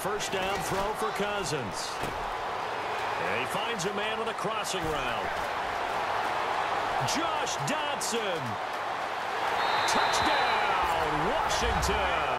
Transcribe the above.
first down throw for Cousins. And he finds a man on the crossing route. Josh Dotson. Touchdown, Washington.